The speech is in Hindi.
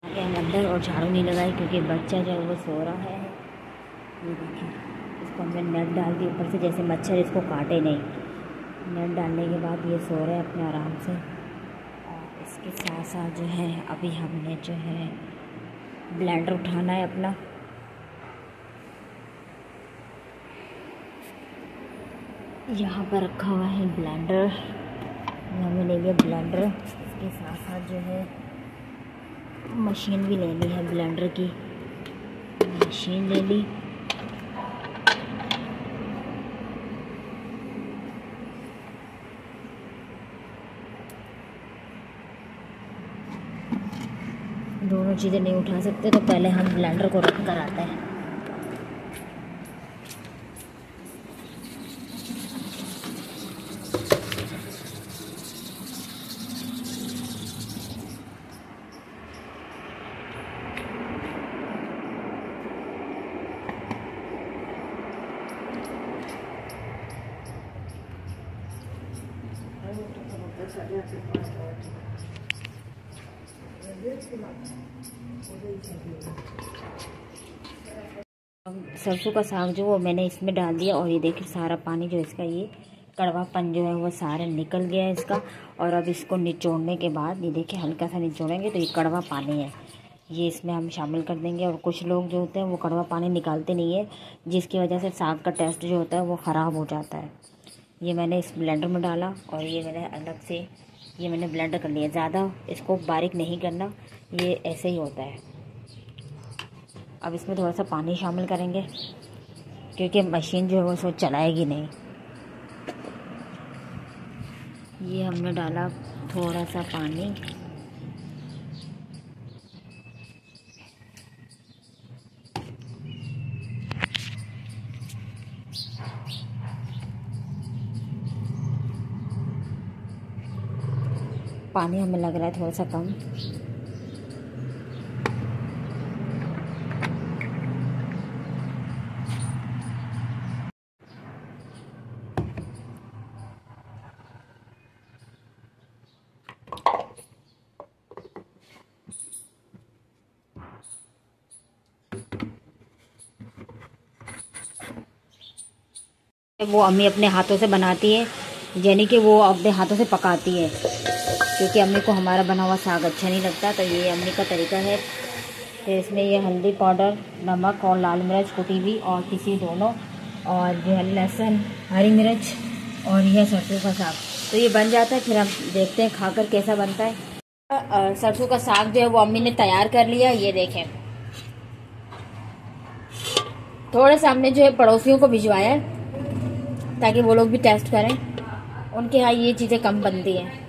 आके हम अंदर और झाड़ू नहीं लगाई क्योंकि बच्चा जो है वो सो रहा है। ये देखिए, इसको हमने नेट डाल दी ऊपर से, जैसे मच्छर इसको काटे नहीं। नेट डालने के बाद ये सो रहे हैं अपने आराम से। और इसके साथ साथ जो है अभी हमने जो है ब्लेंडर उठाना है अपना। यहाँ पर रखा हुआ है ब्लेंडर, हमें ले लिया ब्लेंडर। इसके साथ साथ जो है मशीन भी लेनी है, ब्लेंडर की मशीन ले ली। दोनों चीज़ें नहीं उठा सकते तो पहले हम ब्लेंडर को रख कर आते हैं। सरसों का साग जो वो मैंने इसमें डाल दिया और ये देखिए सारा पानी जो इसका ये कड़वापन जो है वो सारा निकल गया है इसका। और अब इसको निचोड़ने के बाद ये देखिए हल्का सा निचोड़ेंगे तो ये कड़वा पानी है, ये इसमें हम शामिल कर देंगे। और कुछ लोग जो होते हैं वो कड़वा पानी निकालते नहीं है, जिसकी वजह से साग का टेस्ट जो होता है वो ख़राब हो जाता है। ये मैंने इस ब्लेंडर में डाला और ये मैंने अलग से ये मैंने ब्लेंडर कर लिया। ज़्यादा इसको बारीक नहीं करना, ये ऐसे ही होता है। अब इसमें थोड़ा सा पानी शामिल करेंगे क्योंकि मशीन जो है वो उसको चलाएगी नहीं। ये हमने डाला थोड़ा सा पानी। पानी हमें लग रहा है थोड़ा सा कम। वो अम्मी अपने हाथों से बनाती है, यानी कि वो अपने हाथों से पकाती है, क्योंकि अम्मी को हमारा बना हुआ साग अच्छा नहीं लगता। तो ये अम्मी का तरीका है। फिर इसमें ये हल्दी पाउडर, नमक और लाल मिर्च कुटी हुई और पिसी दोनों, और जो है लहसुन, हरी मिर्च और यह सरसों का साग। तो ये बन जाता है। फिर हम देखते हैं खाकर कैसा बनता है। सरसों का साग जो है वो अम्मी ने तैयार कर लिया। ये देखें, थोड़ा सा हमने जो है पड़ोसियों को भिजवाया है ताकि वो लोग भी टेस्ट करें। उनके यहाँ ये चीज़ें कम बनती हैं।